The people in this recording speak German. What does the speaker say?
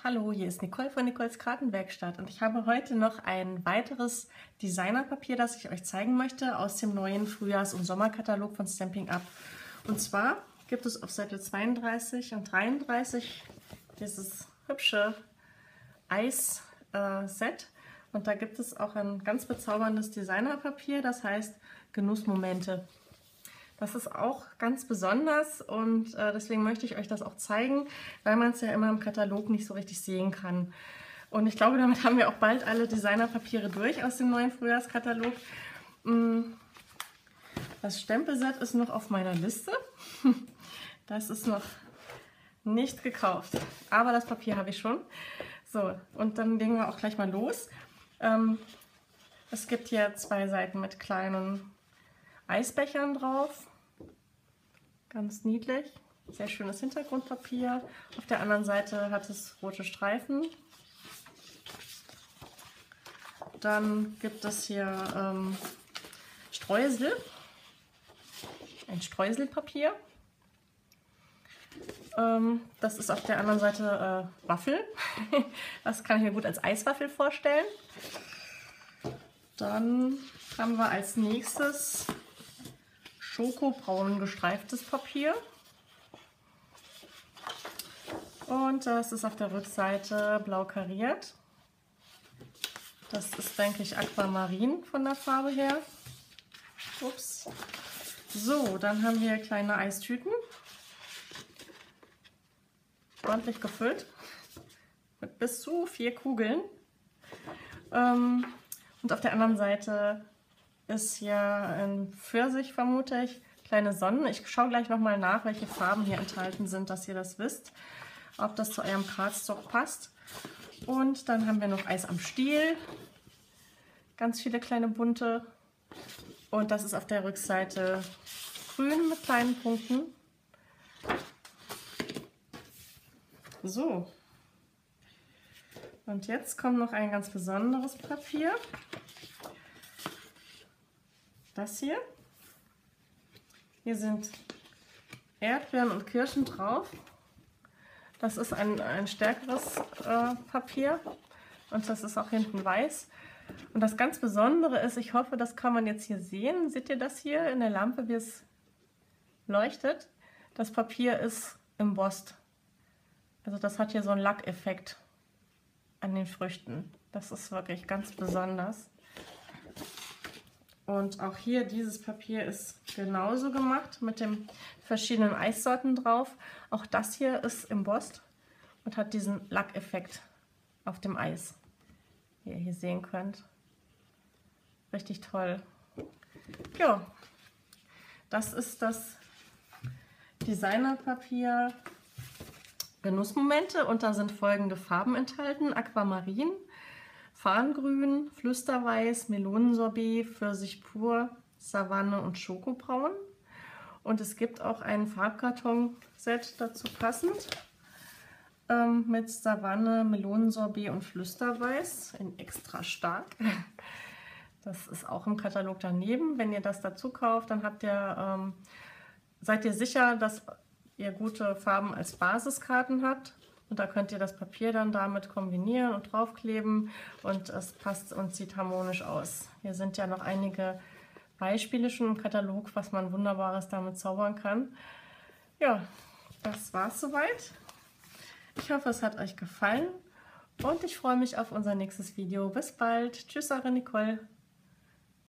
Hallo, hier ist Nicole von Nicoles Kartenwerkstatt und ich habe heute noch ein weiteres Designerpapier, das ich euch zeigen möchte aus dem neuen Frühjahrs- und Sommerkatalog von Stampin' Up. Und zwar gibt es auf Seite 32 und 33 dieses hübsche Eis-Set und da gibt es auch ein ganz bezauberndes Designerpapier, das heißt Genussmomente. Das ist auch ganz besonders und deswegen möchte ich euch das auch zeigen, weil man es ja immer im Katalog nicht so richtig sehen kann. Und ich glaube, damit haben wir auch bald alle Designerpapiere durch aus dem neuen Frühjahrskatalog. Das Stempelset ist noch auf meiner Liste. Das ist noch nicht gekauft, aber das Papier habe ich schon. So, und dann legen wir auch gleich mal los. Es gibt hier zwei Seiten mit kleinen Eisbechern drauf. Ganz niedlich. Sehr schönes Hintergrundpapier. Auf der anderen Seite hat es rote Streifen. Dann gibt es hier Streusel. Ein Streuselpapier. Das ist auf der anderen Seite Waffel. Das kann ich mir gut als Eiswaffel vorstellen. Dann haben wir als nächstes schokobraun gestreiftes Papier. Und das ist auf der Rückseite blau kariert. Das ist, denke ich, Aquamarin von der Farbe her. Ups. So, dann haben wir kleine Eistüten. Ordentlich gefüllt. Mit bis zu 4 Kugeln. Und auf der anderen Seite ist hier ein Pfirsich, vermute ich, kleine Sonnen. Ich schaue gleich nochmal nach, welche Farben hier enthalten sind, dass ihr das wisst, ob das zu eurem Cardstock passt. Und dann haben wir noch Eis am Stiel, ganz viele kleine bunte. Und das ist auf der Rückseite grün mit kleinen Punkten. So. Und jetzt kommt noch ein ganz besonderes Papier. Das hier. Hier sind Erdbeeren und Kirschen drauf. Das ist ein stärkeres Papier und das ist auch hinten weiß. Und das ganz Besondere ist, ich hoffe, das kann man jetzt hier sehen. Seht ihr das hier in der Lampe, wie es leuchtet? Das Papier ist embossed. Also das hat hier so einen Lackeffekt an den Früchten. Das ist wirklich ganz besonders. Und auch hier, dieses Papier ist genauso gemacht mit den verschiedenen Eissorten drauf. Auch das hier ist embossed und hat diesen Lackeffekt auf dem Eis, wie ihr hier sehen könnt. Richtig toll. Ja, das ist das Designerpapier Genussmomente und da sind folgende Farben enthalten: Aquamarin, Farngrün, Flüsterweiß, Melonensorbet, Pfirsich pur, Savanne und Schokobraun. Und es gibt auch ein Farbkarton-Set dazu passend mit Savanne, Melonensorbet und Flüsterweiß in extra stark. Das ist auch im Katalog daneben. Wenn ihr das dazu kauft, dann habt ihr, seid ihr sicher, dass ihr gute Farben als Basiskarten habt. Und da könnt ihr das Papier dann damit kombinieren und draufkleben und es passt und sieht harmonisch aus. Hier sind ja noch einige Beispiele schon im Katalog, was man Wunderbares damit zaubern kann. Ja, das war's soweit. Ich hoffe, es hat euch gefallen und ich freue mich auf unser nächstes Video. Bis bald. Tschüss, eure Nicole.